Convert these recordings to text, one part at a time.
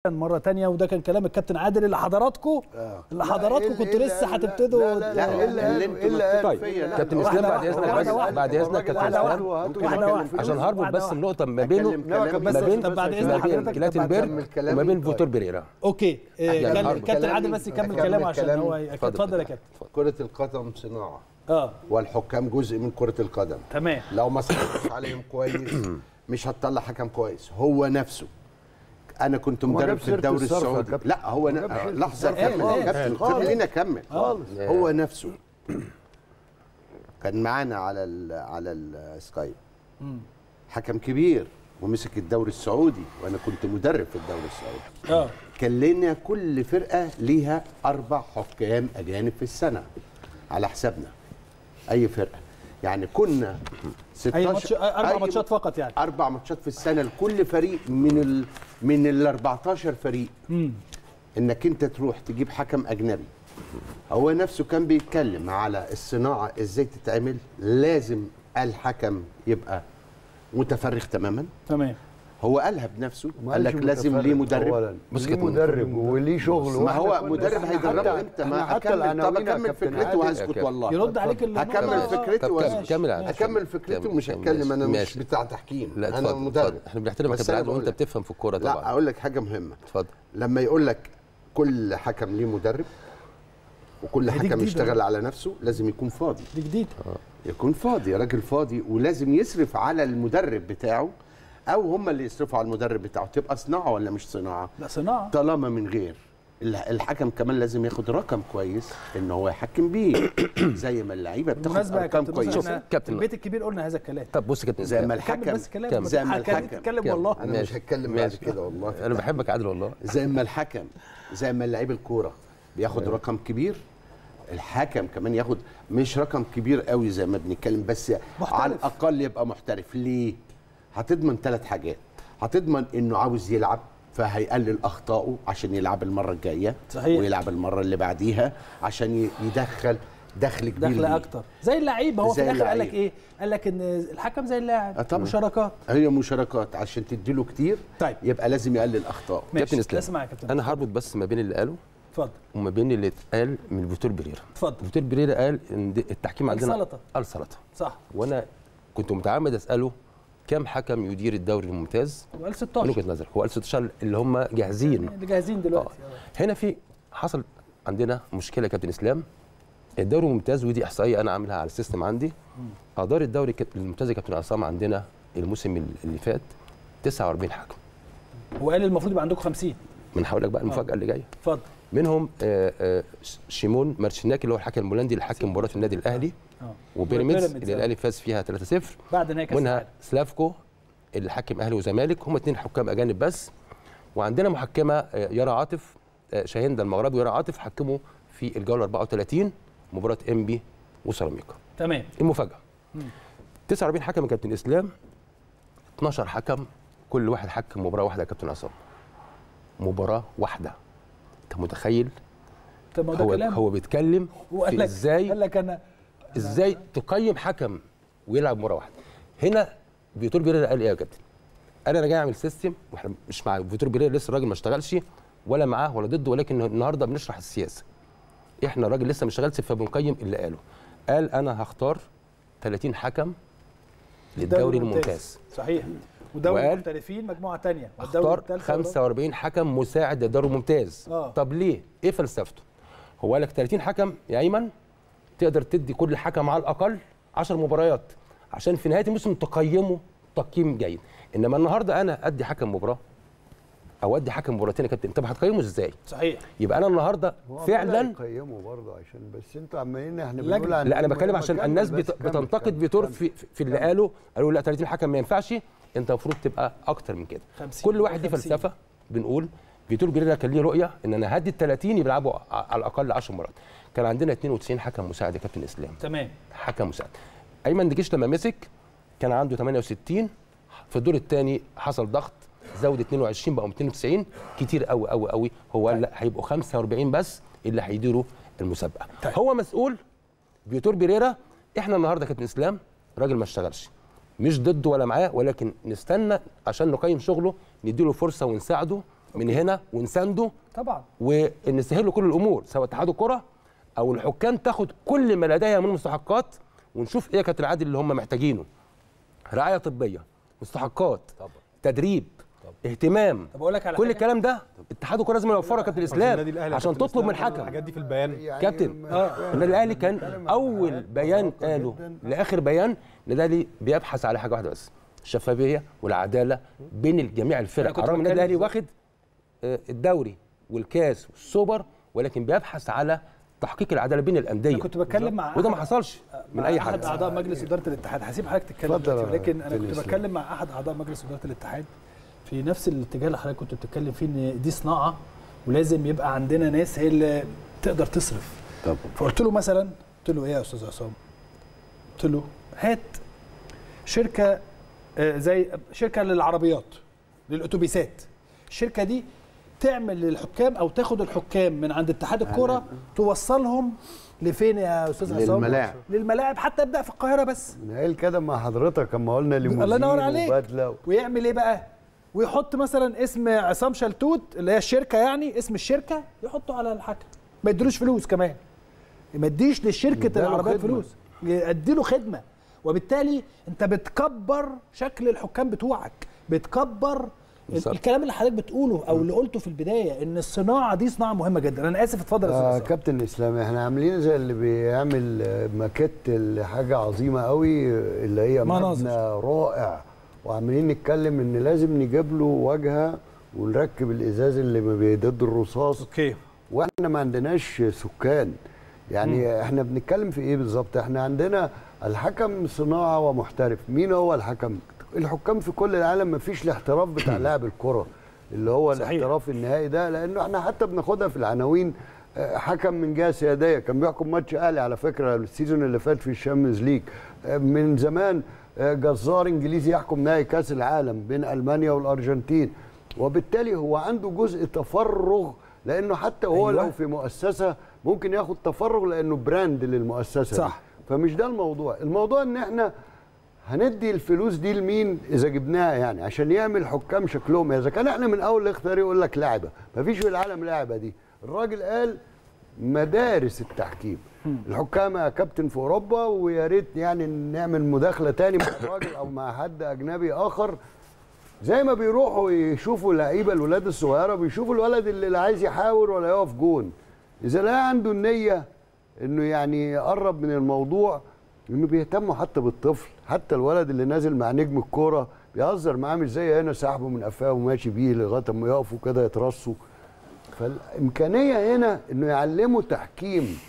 مره ثانيه، وده كان كلام الكابتن عادل اللي حضراتكم كنتوا لسه هتبتدوا. لا طيب كابتن اسلام بعد اذنك كابتن اسلام عشان هربط بس النقطه ما بينه بعد اذن حضرتك كلاتنبرج وما بين فيتور بيريرا. اوكي كابتن عادل بس يكمل كلامه عشان هو اتفضل يا كابتن. كرة القدم صناعة والحكام جزء من كرة القدم. تمام. لو ما صرفتش عليهم كويس مش هتطلع حكم كويس. هو نفسه انا كنت مدرب في الدوري السعودي. لا هو لحظه كمل كابتن خلينا اكمل. هو نفسه كان معانا على السكايب حكم كبير ومسك الدوري السعودي وانا كنت مدرب في الدوري السعودي. كان لنا كل فرقه ليها 4 حكام اجانب في السنه على حسابنا. اي فرقه يعني كنا 16 4 ماتشات فقط، يعني 4 ماتشات في السنه لكل فريق من ال 14 فريق. انك انت تروح تجيب حكم اجنبي. هو نفسه كان بيتكلم على الصناعه ازاي تتعمل. لازم الحكم يبقى متفرغ تماما. تمام. هو قالها بنفسه، قال لك لازم ليه مدرب. ليه مدرب وليه شغل. ما هو مدرب هيدربه امتى؟ ما هكمل. طب اكمل فكرتي وهسكت والله. يرد عليك هكمل فكرتي وهسكت. هكمل فكرتي ومش هتكلم. انا مش بتاع تحكيم. لا انا مدرب. احنا بنحترمك يا كابتن وانت بتفهم في الكوره طبعا. لا اقول لك حاجه مهمه. اتفضل. لما يقول لك كل حكم ليه مدرب وكل حكم يشتغل على نفسه، لازم يكون فاضي. دي جديد. يكون فاضي، راجل فاضي، ولازم يصرف على المدرب بتاعه او هم اللي يصرفوا على المدرب بتاعه. تبقى صناعه ولا مش صناعه؟ لا صناعه. طالما من غير الحكم كمان لازم ياخد رقم كويس ان هو يحكم بيه زي ما اللعيبه بتاخد ارقام كويسه. كابتن البيت الكبير قلنا هذا الكلام. طب بص يا كابتن زي ما الحكم زي ما الحكم تتكلم والله. انا مش هتكلم بعد كده والله. انا بحبك عادل والله. زي ما الحكم زي ما لعيب الكوره بياخد رقم كبير، الحكم كمان ياخد مش رقم كبير قوي زي ما بنتكلم، بس محترف. على الاقل يبقى محترف. ليه؟ هتضمن 3 حاجات. هتضمن انه عاوز يلعب فهيقلل اخطائه عشان يلعب المره الجايه. صحيح. ويلعب المره اللي بعديها عشان يدخل دخل كبير، دخل اكتر زي اللعيب. هو في الاخر قال لك ايه؟ قال لك ان الحكم زي اللاعب. مشاركات. هي مشاركات عشان تديله كتير. طيب. يبقى لازم يقلل اخطائه. كابتن اسلام انا هربط بس ما بين اللي قاله اتفضل وما بين اللي اتقال من فيتور بيريرا. اتفضل. فيتور بيريرا قال ان التحكيم عندنا السلطه. صح. وانا كنت متعمد اساله كم حكم يدير الدوري الممتاز؟ هو قال 16. من وجهه نظر هو قال 16 اللي هم جاهزين. اللي جاهزين دلوقتي. هنا في حصل عندنا مشكله يا كابتن اسلام. الدوري الممتاز ودي احصائيه انا عاملها على السيستم عندي. ادار الدوري الممتاز يا كابتن عصام عندنا الموسم اللي فات 49 حكم. وقال المفروض يبقى عندكم 50. من هقول لك بقى المفاجاه اللي جايه. اتفضل. منهم شيمون مارشيناكي اللي هو الحكم البولندي اللي حكم مباراه النادي الاهلي. وبيراميدز اللي الاهلي فاز فيها 3-0 بعد نهائي كاس منها سلافكو اللي حكم اهلي وزمالك. هم 2 حكام اجانب بس. وعندنا محكمه يارا عاطف شاهين المغربي ويارا عاطف حكموا في الجوله 34 مباراه انبي وسيراميكا. تمام. المفاجاه 49 حكم يا كابتن اسلام. 12 حكم كل واحد حكم مباراه واحده يا كابتن عصام. مباراه واحده. انت متخيل؟ هو بيتكلم في ازاي قال لك انا ازاي تقيم حكم ويلعب مباراه واحده. هنا فيتور بيريرا قال ايه يا كابتن؟ قال انا جاي اعمل سيستم واحنا مش مع فيتور بيريرا لسه الراجل ما اشتغلش ولا معاه ولا ضده، ولكن النهارده بنشرح السياسه. احنا الراجل لسه ما اشتغلش فبنقيم اللي قاله. قال انا هختار 30 حكم للدوري الممتاز. صحيح. ودوري محترفين مجموعه ثانيه. اختار 45 حكم مساعد للدوري الممتاز. طب ليه؟ ايه فلسفته؟ هو قال لك 30 حكم يا ايمن تقدر تدي كل حكم على الاقل 10 مباريات عشان في نهايه الموسم تقيمه تقييم جيد. انما النهارده انا ادي حكم مباراه او ادي حكم مباراتين يا كابتن، طب هتقيمه ازاي؟ صحيح. يبقى انا النهارده فعلا هقيمه برضه عشان بس انتوا عمالين احنا بنقول لا انا بتكلم عشان الناس بتنتقد فيتور في اللي قالوا لا 30 حكم ما ينفعش، انت المفروض تبقى اكتر من كده. كل واحد دي فلسفه. بنقول فيتور بيريرا كان ليه رؤيه ان انا هدي ال 30 يلعبوا على الاقل 10 مرات. كان عندنا 92 حكم مساعد يا كابتن اسلام. تمام. حكم مساعد. ايمن دجيش لما مسك كان عنده 68. في الدور الثاني حصل ضغط زود 22 بقوا 290 كتير قوي قوي قوي. هو قال لا هيبقوا 45 بس اللي هيديروا المسابقه. هو مسؤول فيتور بيريرا. احنا النهارده كابتن اسلام راجل ما اشتغلش مش ضده ولا معاه، ولكن نستنى عشان نقيم شغله نديله فرصه ونساعده من هنا ونسانده طبعا، ونسهل له كل الامور، سواء اتحاد الكره او الحكام تاخد كل ما لديها من مستحقات، ونشوف ايه كابتن عادل اللي هم محتاجينه. رعايه طبيه، مستحقات، طبعا. تدريب، طبعا. اهتمام. طب اقول لك على كل الكلام ده اتحاد الكره لازم يوفره كابتن اسلام عشان تطلب من الحكم الحاجات دي في البيان. كابتن النادي الاهلي كان اول بيان قاله لاخر بيان النادي الاهلي بيبحث على حاجه واحده بس، الشفافيه والعداله بين جميع الفرق. رغم النادي الاهلي واخد الدوري والكاس والسوبر، ولكن بيبحث على تحقيق العداله بين الانديه. انا كنت بتكلم مع وده ما حصلش من اي حد. احد اعضاء مجلس اداره الاتحاد، هسيب حضرتك تتكلم دلوقتي، ولكن انا كنت بتكلم مع احد اعضاء مجلس اداره الاتحاد في نفس الاتجاه اللي حضرتك كنت بتتكلم فيه، ان دي صناعه ولازم يبقى عندنا ناس هي اللي تقدر تصرف. طبعا. فقلت له مثلا، قلت له ايه يا استاذ عصام؟ قلت له هات شركه زي شركه للعربيات، للاتوبيسات، الشركه دي تعمل للحكام او تاخد الحكام من عند اتحاد الكره توصلهم لفين يا استاذ عصام؟ للملاعب، حتى ابدا في القاهره بس. قال كده مع حضرتك اما قلنا ليموزين الله ينور عليك. وبدله ويعمل ايه بقى؟ ويحط مثلا اسم عصام شلتوت اللي هي الشركه، يعني اسم الشركه يحطه على الحكم، ما يديلوش فلوس كمان، ما يديش للشركه العربيات فلوس، يديله خدمه. وبالتالي انت بتكبر شكل الحكام بتوعك، بتكبر الكلام اللي حضرتك بتقوله او اللي قلته في البدايه، ان الصناعه دي صناعه مهمه جدا. انا اسف، اتفضل يا استاذ كابتن اسلام. احنا عاملين زي اللي بيعمل ماكيت لحاجه عظيمه قوي اللي هي مبنى رائع، وعاملين نتكلم ان لازم نجيب له واجهه ونركب الازاز اللي ضد الرصاص. اوكي. واحنا ما عندناش سكان، يعني احنا بنتكلم في ايه بالظبط؟ احنا عندنا الحكم صناعه ومحترف. مين هو الحكم؟ الحكام في كل العالم ما فيش الاحتراف بتاع لاعب الكره اللي هو صحيح. الاحتراف النهائي ده، لانه احنا حتى بناخدها في العناوين. حكم من جهه سياديه كان بيحكم ماتش اهلي على فكره السيزون اللي فات في الشامبيونز ليج. من زمان جزار انجليزي يحكم نهائي كاس العالم بين المانيا والارجنتين. وبالتالي هو عنده جزء تفرغ، لانه حتى هو لو في مؤسسه ممكن ياخد تفرغ لانه براند للمؤسسه صح دي. فمش ده الموضوع. الموضوع ان احنا هندي الفلوس دي لمين اذا جبناها، يعني عشان يعمل حكام شكلهم. اذا كان احنا من اول الاختيار يقول لك لاعبه، مفيش في العالم لاعبه دي. الراجل قال مدارس التحكيم. الحكام يا كابتن في اوروبا، ويا ريت يعني نعمل مداخله تاني مع الراجل او مع حد اجنبي اخر، زي ما بيروحوا يشوفوا لعيبه الولاد الصغيره، بيشوفوا الولد اللي لا عايز يحاول ولا يقف جون، اذا لا عنده النيه انه يعني يقرب من الموضوع، انه بيهتموا حتى بالطفل. حتى الولد اللي نازل مع نجم الكوره بيهزر معاه، مش زي هنا سحبه من قفاه وماشي بيه لغايه اما يقفوا كده يترصوا. فالامكانيه هنا انه يعلموا تحكيم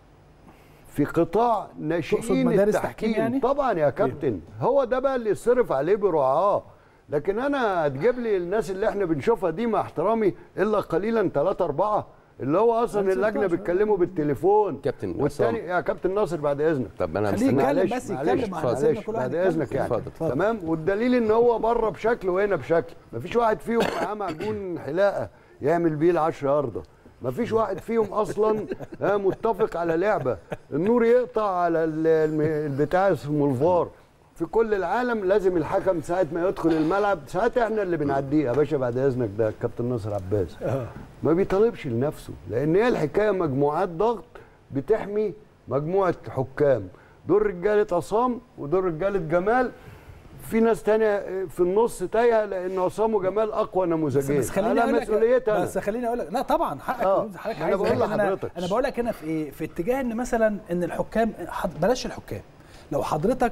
في قطاع ناشئين التحكيم. يعني؟ طبعا يا كابتن، هو ده بقى اللي يصرف عليه برعاه. لكن انا هتجيب لي الناس اللي احنا بنشوفها دي مع احترامي الا قليلا 3 4 اللي هو اصلا اللجنه بتكلمه بالتليفون. كابتن والتاني يا كابتن ناصر بعد اذنك. طب انا معلش بعد اذنك يعني. تمام. والدليل ان هو بره بشكل وهنا بشكل. مفيش واحد فيهم معاه معجون حلاقه يعمل بيه ال10 ياردة. مفيش واحد فيهم اصلا متفق على لعبه. النور يقطع على البتاع اسمه الفار. في كل العالم لازم الحكم ساعه ما يدخل الملعب، ساعات احنا اللي بنعديه يا باشا بعد اذنك، ده الكابتن ناصر عباس ما بيطالبش لنفسه، لان هي الحكايه مجموعات ضغط بتحمي مجموعه حكام. دول رجاله عصام ودول رجاله جمال، في ناس تانية في النص تايهه، لان عصام وجمال اقوى نموذجين. بس خليني مسؤوليتي بس خليني اقول لك، لا طبعا حقك حضرتك. انا بقول لحضرتك، انا بقول لك هنا في ايه، في اتجاه ان مثلا ان الحكام، بلاش الحكام، لو حضرتك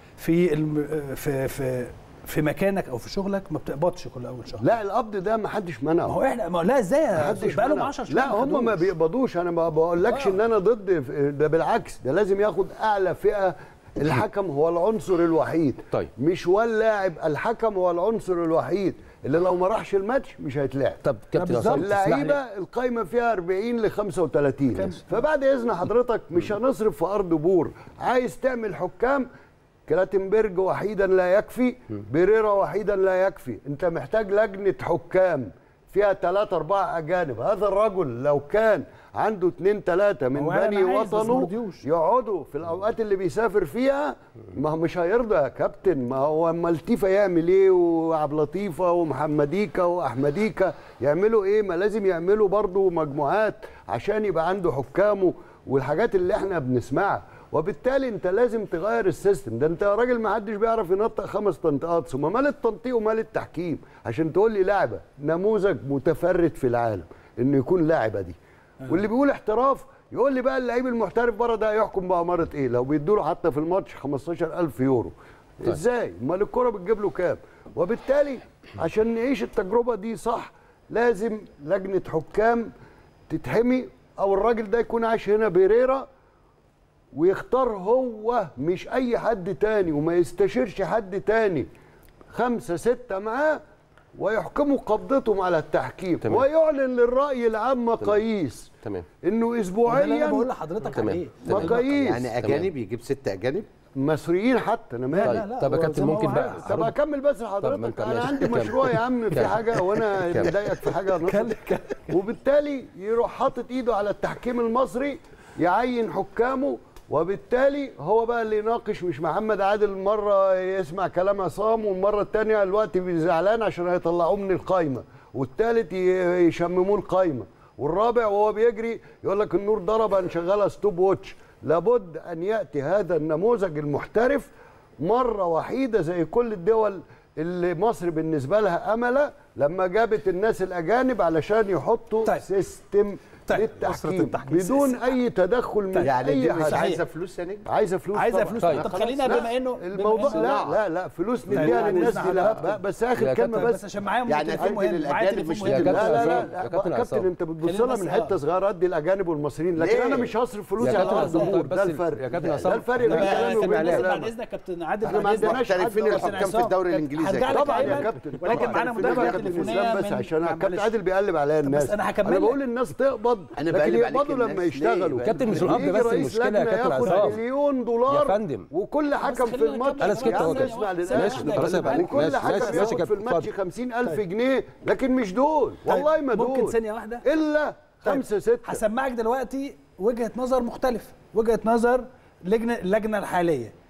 في مكانك او في شغلك ما بتقبضش كل اول شهر. لا القبض ده ما حدش منعه. ما هو احنا لا ازاي بقى لهم 10 شهور. لا هم ما بيقبضوش. انا ما بقولكش ان انا ضد ده، بالعكس ده لازم ياخد اعلى فئه. الحكم هو العنصر الوحيد. طيب مش هو اللاعب، الحكم هو العنصر الوحيد اللي لو ما راحش الماتش مش هيتلعب. طب كابتن اللعيبه القايمه فيها 40 ل 35. فبعد اذن حضرتك مش هنصرف في ارض بور. عايز تعمل حكام، كلاتنبرج وحيدا لا يكفي، بيريرا وحيدا لا يكفي. انت محتاج لجنه حكام فيها 3 4 اجانب. هذا الرجل لو كان عنده 2 3 من بني وطنه يقعدوا في الاوقات اللي بيسافر فيها، ما هو مش هيرضى يا كابتن. ما هو اما لطيفه يعمل ايه، وعبد لطيفه ومحمديكا واحمديكا يعملوا ايه؟ ما لازم يعملوا برضو مجموعات عشان يبقى عنده حكامه والحاجات اللي احنا بنسمعها. وبالتالي انت لازم تغير السيستم ده. انت يا راجل ما حدش بيعرف ينطق 5 تنطيقات، ثم مال التنطيق ومال التحكيم عشان تقول لي لعبه نموذج متفرد في العالم انه يكون لاعبه دي. واللي بيقول احتراف يقول لي بقى اللعيب المحترف بره ده يحكم بأمارة ايه؟ لو بيدوا له حتى في الماتش 15,000 يورو. طيب. ازاي؟ امال الكوره بتجيب له كام؟ وبالتالي عشان نعيش التجربه دي صح لازم لجنه حكام تتحمي، او الراجل ده يكون عايش هنا بيريرا ويختار هو مش اي حد تاني، وما يستشيرش حد تاني 5 6 معاه ويحكموا قبضتهم على التحكيم. تمام. ويعلن للرأي العام مقاييس. تمام. انه اسبوعيا انا بقول لحضرتك عليه مقاييس. يعني اجانب يجيب 6 اجانب مصريين حتى. انا مالي. طيب. طب يا كابتن ممكن بقى طب اكمل بس لحضرتك. انا عندي مشروع يا عم في حاجه وانا مضايقك في حاجه وبالتالي يروح حاطط ايده على التحكيم المصري يعين حكامه، وبالتالي هو بقى اللي يناقش. مش محمد عادل مره يسمع كلام عصام والمره الثانيه الوقت زعلان عشان هيطلعوه من القايمه، والثالث يشمموه القايمه، والرابع وهو بيجري يقول لك النور ضرب هنشغلها ستوب ووتش. لابد ان ياتي هذا النموذج المحترف مره وحيده زي كل الدول اللي مصر بالنسبه لها امله لما جابت الناس الاجانب علشان يحطوا سيستم للتحكيم بدون اي تدخل من يعني اي حد. عايزه فلوس يا نجم؟ عايزه فلوس. عايزه فلوس. طب خلينا بما انه الموضوع لا فلوس نديها للناس دي. لا بس اخر كلمه بس عشان معايا يعني اجل الاجانب مش لا كابتن انت بتبص لها من حته صغيره قد الاجانب والمصريين، لكن انا مش هصرف فلوسي على الجمهور. ده الفرق يا كابتن عصام. ده الفرق بين كلامي وبين بعد اذنك كابتن عادل. احنا ما عندناش محترفين الحكام في الدوري الانجليزي طبعا يا كابتن، ولكن معانا مداخله تليفونيه بس عشان كابتن عادل بيقلب عليا الناس. انا بقول الناس تقبض لكن يقبضوا لما يشتغلوا. كابتن مش القبض بس المشكله يا كابتن عصام. مليون دولار يا فندم، وكل حكم في الماتش انا سكت اهو اسمع للناس وكل حكم ياخد في الماتش 50,000 جنيه، لكن مش دول والله ما دول. ممكن ثانيه واحده الا 5 6. هسمعك دلوقتي وجهه نظر مختلفه، وجهه نظر اللجنه الحاليه.